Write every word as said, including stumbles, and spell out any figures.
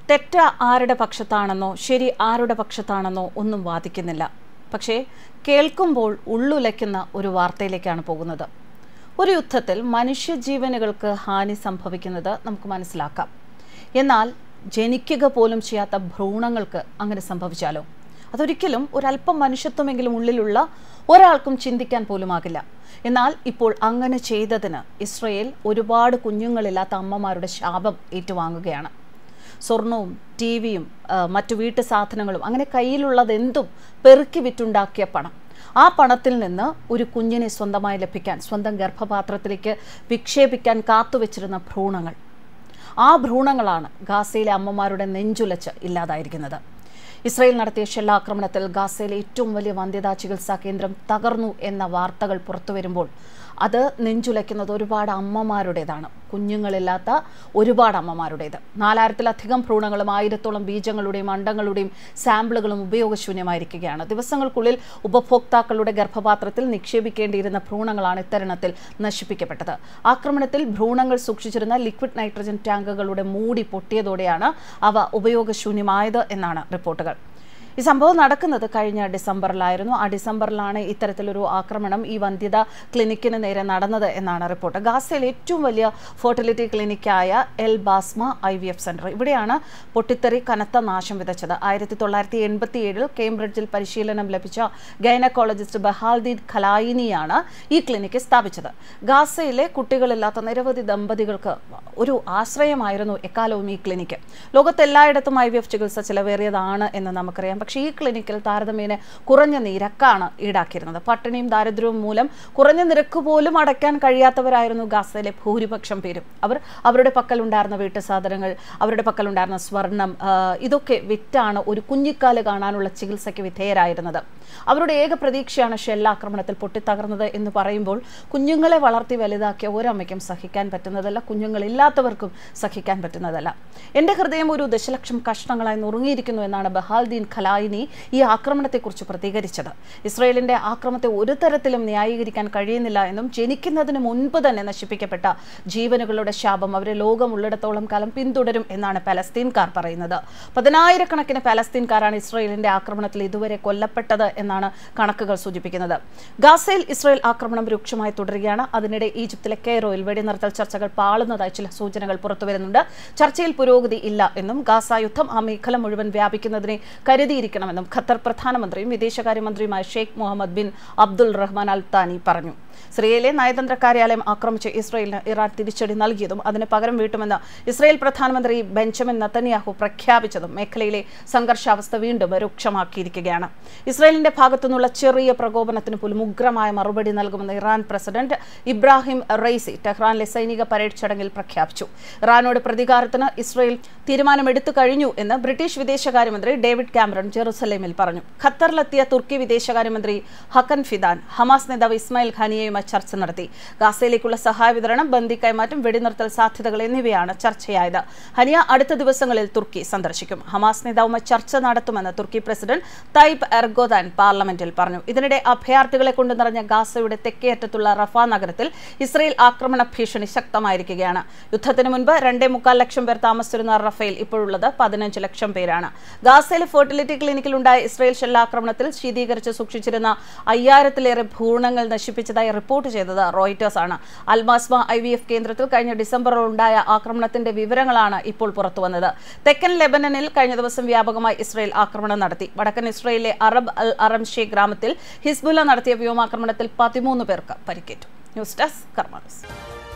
തെറ്റ് ആരുടെ പക്ഷത്താണെന്നോ ശരി ആരുടെ പക്ഷത്താണെന്നോ ഒന്നും വാദിക്കുന്നില്ല. പക്ഷേ കേൾക്കുമ്പോൾ ഉള്ളുലയ്ക്കുന്ന ഒരു വാർത്തയിലേക്കാണ് പോകുന്നത്. ഒരു യുദ്ധത്തിൽ മനുഷ്യജീവനുകൾക്ക് ഹാനി സംഭവിക്കുന്നത് നമുക്ക് മനസ്സിലാക്കാം. എന്നാൽ ജനിക്കുക പോലും ചെയ്യാത്ത ഭ്രൂണങ്ങൾക്ക് അങ്ങനെ സംഭവിച്ചാലോ? അതൊരിക്കലും ഒരല്പം മനുഷ്യത്വമെങ്കിലും ഉള്ളിലുള്ള ഒരാൾക്കും ചിന്തിക്കാൻ പോലുമാകില്ല. എന്നാൽ ഇപ്പോൾ അങ്ങനെ ചെയ്തതിന് ഇസ്രയേൽ ഒരുപാട് കുഞ്ഞുങ്ങളില്ലാത്ത അമ്മമാരുടെ ശാപം ഏറ്റുവാങ്ങുകയാണ്. സ്വർണവും ടി വിയും മറ്റു വീട്ടു സാധനങ്ങളും അങ്ങനെ കയ്യിലുള്ളതെന്തും പെറുക്കി വിറ്റുണ്ടാക്കിയ പണം, ആ പണത്തിൽ നിന്ന് ഒരു കുഞ്ഞിനെ സ്വന്തമായി ലഭിക്കാൻ, സ്വന്തം ഗർഭപാത്രത്തിലേക്ക് വിക്ഷേപിക്കാൻ കാത്തുവെച്ചിരുന്ന ഭ്രൂണങ്ങൾ, ആ ഭ്രൂണങ്ങളാണ് ഗാസയിലെ അമ്മമാരുടെ നെഞ്ചുലച്ച് ഇല്ലാതായിരിക്കുന്നത്. ഇസ്രയേൽ നടത്തിയ ഷെല്ലാക്രമണത്തിൽ ഗാസയിലെ ഏറ്റവും വലിയ വന്ധ്യതാ ചികിത്സാ കേന്ദ്രം തകർന്നു എന്ന വാർത്തകൾ പുറത്തു വരുമ്പോൾ അത് നെഞ്ചുലയ്ക്കുന്നത് ഒരുപാട് അമ്മമാരുടേതാണ്, കുഞ്ഞുങ്ങളില്ലാത്ത ഒരുപാട് അമ്മമാരുടേത്. നാലായിരത്തിലധികം ഭ്രൂണങ്ങളും ആയിരത്തോളം ബീജങ്ങളുടെയും അണ്ടങ്ങളുടെയും സാമ്പിളുകളും ഉപയോഗശൂന്യമായിരിക്കുകയാണ്. ദിവസങ്ങൾക്കുള്ളിൽ ഉപഭോക്താക്കളുടെ ഗർഭപാത്രത്തിൽ നിക്ഷേപിക്കേണ്ടിയിരുന്ന ഭ്രൂണങ്ങളാണ് ഇത്തരണത്തിൽ നശിപ്പിക്കപ്പെട്ടത്. ആക്രമണത്തിൽ ഭ്രൂണങ്ങൾ സൂക്ഷിച്ചിരുന്ന ലിക്വിഡ് നൈട്രജൻ ടാങ്കുകളുടെ മൂടി പൊട്ടിയതോടെയാണ് അവ ഉപയോഗശൂന്യമായത് എന്നാണ് റിപ്പോർട്ടുകൾ. ഈ സംഭവം നടക്കുന്നത് കഴിഞ്ഞ ഡിസംബറിലായിരുന്നു. ആ ഡിസംബറിലാണ് ഇത്തരത്തിലൊരു ആക്രമണം ഈ വന്ധ്യത ക്ലിനിക്കിന് നേരെ നടന്നത് എന്നാണ് റിപ്പോർട്ട്. ഗാസയിലെ ഏറ്റവും വലിയ ഫെർട്ടിലിറ്റി ക്ലിനിക്കായ El Basma I V F centre, ഇവിടെയാണ് പൊട്ടിത്തെറി കനത്ത നാശം വിതച്ചത്. ആയിരത്തി തൊള്ളായിരത്തി എൺപത്തി ഏഴിൽ കേംബ്രിഡ്ജിൽ പരിശീലനം ലഭിച്ച ഗൈനക്കോളജിസ്റ്റ് ബഹാൽദീൻ ഖലായിനിയാണ് ഈ ക്ലിനിക്ക് സ്ഥാപിച്ചത്. ഗാസയിലെ കുട്ടികളില്ലാത്ത നിരവധി ദമ്പതികൾക്ക് ഒരു ആശ്രയമായിരുന്നു എക്കാലവും ഈ ക്ലിനിക്ക്. ലോകത്തെല്ലായിടത്തും ഐ വി എഫ് ചികിത്സ ചിലവേറിയതാണ് എന്ന് നമുക്കറിയാം. പക്ഷേ ഈ ക്ലിനിക്കിൽ താരതമ്യേന കുറഞ്ഞ നിരക്കാണ് ഈടാക്കിയിരുന്നത്. പട്ടിണിയും ദാരിദ്ര്യവും മൂലം കുറഞ്ഞ നിരക്ക് പോലും അടയ്ക്കാൻ കഴിയാത്തവരായിരുന്നു ഗാസയിലെ ഭൂരിപക്ഷം പേരും. അവർ അവരുടെ പക്കലുണ്ടായിരുന്ന വീട്ടു സാധനങ്ങൾ, അവരുടെ പക്കലുണ്ടായിരുന്ന സ്വർണം, ഇതൊക്കെ വിറ്റാണ് ഒരു കുഞ്ഞിക്കാല് കാണാനുള്ള ചികിത്സയ്ക്ക് വിധേയരായിരുന്നത്. അവരുടെ ഏക പ്രതീക്ഷയാണ് ഷെല്ലാക്രമണത്തിൽ പൊട്ടിത്തകർന്നത് എന്ന് പറയുമ്പോൾ കുഞ്ഞുങ്ങളെ വളർത്തി വലുതാക്കിയ ഒരമ്മയ്ക്കും സഹിക്കാൻ പറ്റുന്നതല്ല, കുഞ്ഞുങ്ങളില്ലാത്തവർക്കും സഹിക്കാൻ പറ്റുന്നതല്ല. എൻ്റെ ഹൃദയം ഒരു ദശലക്ഷം കഷ്ണങ്ങളായി നുറുങ്ങിയിരിക്കുന്നു എന്നാണ് ബഹാൽദീൻ ഖലായിനി ഈ ആക്രമണത്തെക്കുറിച്ച് പ്രതികരിച്ചത്. ഇസ്രയേലിന്റെ ആക്രമണത്തെ ഒരു തരത്തിലും ന്യായീകരിക്കാൻ കഴിയുന്നില്ല എന്നും ജനിക്കുന്നതിന് മുൻപ് തന്നെ നശിപ്പിക്കപ്പെട്ട ജീവനുകളുടെ ശാപം അവരെ ലോകം ഉള്ളിടത്തോളം കാലം പിന്തുടരും എന്നാണ് പലസ്തീൻകാർ പറയുന്നത്. പതിനായിരക്കണക്കിന് പലസ്തീൻകാരാണ് ഇസ്രയേലിന്റെ ആക്രമണത്തിൽ ഇതുവരെ കൊല്ലപ്പെട്ടത് എന്നാണ് കണക്കുകൾ സൂചിപ്പിക്കുന്നത്. ഗാസയിൽ ഇസ്രയേൽ ആക്രമണം രൂക്ഷമായി തുടരുകയാണ്. അതിനിടെ ഈജിപ്തിലെ കെയ്റോയിൽ വെടിനിർത്തൽ ചർച്ചകൾ പാളുന്നതായി ചില സൂചനകൾ പുറത്തുവരുന്നുണ്ട്. ചർച്ചയിൽ പുരോഗതി ഇല്ല എന്നും ഗാസ യുദ്ധം ആ മേഖല മുഴുവൻ വ്യാപിക്കുന്നതിനെ കരുതിയിരിക്കണമെന്നും ഖത്തർ പ്രധാനമന്ത്രിയും വിദേശകാര്യമന്ത്രിയുമായ Sheikh Muhammad bin Abdul Rahman Al Thani പറഞ്ഞു. സിറിയയിലെ നയതന്ത്ര കാര്യാലയം ആക്രമിച്ച് ഇസ്രയേലിന് ഇറാൻ തിരിച്ചടി നൽകിയതും അതിന് പകരം വീട്ടുമെന്ന് ഇസ്രയേൽ പ്രധാനമന്ത്രി ബെഞ്ചമിൻ നെതന്യാഹു പ്രഖ്യാപിച്ചതും മേഖലയിലെ സംഘർഷാവസ്ഥ വീണ്ടും രൂക്ഷമാക്കിയിരിക്കുകയാണ്. ഇസ്രയേലിന്റെ ഭാഗത്തുനിന്നുള്ള ചെറിയ പ്രകോപനത്തിന് പോലും ഉഗ്രമായ മറുപടി നൽകുമെന്ന് ഇറാൻ പ്രസിഡന്റ് ഇബ്രാഹിം റൈസി ടെഹ്റാനിലെ സൈനിക പരേഡ് ചടങ്ങിൽ പ്രഖ്യാപിച്ചു. ഇറാനോട് പ്രതികാരത്തിന് ഇസ്രയേൽ തീരുമാനമെടുത്തു കഴിഞ്ഞു എന്ന് ബ്രിട്ടീഷ് വിദേശകാര്യമന്ത്രി ഡേവിഡ് കാമറൺ ജെറുസലേമിൽ പറഞ്ഞു. ഖത്തറിലെത്തിയ തുർക്കി വിദേശകാര്യമന്ത്രി ഹക്കൻ ഫിദാൻ ഹമാസ് നേതാവ് ഇസ്മായിൽ ഖാനിയയുമായി ചർച്ച നടത്തി. ഗാസയിലേക്കുള്ള സഹായ വിതരണം, ബന്ദി കൈമാറ്റം, വെടിനിർത്തൽ സാധ്യതകൾ എന്നിവയാണ് ചർച്ചയായത്. ഹനിയ അടുത്ത ദിവസങ്ങളിൽ തുർക്കി സന്ദർശിക്കും. ഹമാസ് നേതാവുമായി ചർച്ച നടത്തുമെന്ന് തുർക്കി പ്രസിഡന്റ് തയ്യിപ് എർദോഗാൻ പാർലമെന്റിൽ പറഞ്ഞു. ഇതിനിടെ അഭയാർത്ഥികളെ കൊണ്ട് നിറഞ്ഞ ഗാസയുടെ തെക്കേയറ്റത്തുള്ള റഫ നഗരത്തിൽ ഇസ്രയേൽ ആക്രമണ ഭീഷണി ശക്തമായിരിക്കുകയാണ്. യുദ്ധത്തിന് മുൻപ് രണ്ടേ മുക്കാൽ ലക്ഷം പേർ താമസിച്ചിരുന്ന റഫേൽ ഇപ്പോഴുള്ളത് പതിനഞ്ച് ലക്ഷം പേരാണ്. ഗാസയിലെ ഫെർട്ടിലിറ്റി ക്ലിനിക്കിൽ ഉണ്ടായ ഇസ്രയേൽ ഷെല്ലാക്രമണത്തിൽ ശീതീകരിച്ച് സൂക്ഷിച്ചിരുന്ന അയ്യായിരത്തിലേറെ ഭ്രൂണങ്ങൾ നശിപ്പിച്ചതായി റിപ്പോർട്ട് ചെയ്തത് റോയിറ്റേഴ്സ് ആണ്. അൽമാസ്മ ഐ വി എഫ് കേന്ദ്രത്തിൽ കഴിഞ്ഞ ഡിസംബറിൽ ഉണ്ടായ ആക്രമണത്തിന്റെ വിവരങ്ങളാണ് ഇപ്പോൾ പുറത്തുവന്നത്. തെക്കൻ ലെബനനിൽ കഴിഞ്ഞ ദിവസം വ്യാപകമായി ഇസ്രയേൽ ആക്രമണം നടത്തി. വടക്കൻ ഇസ്രയേലിലെ അറബ് അൽ അറംഷെ ഗ്രാമത്തിൽ ഹിസ്ബുല്ല നടത്തിയ വ്യോമാക്രമണത്തിൽ പതിമൂന്ന് പേർക്ക് പരിക്കേറ്റു. News desk Karma news.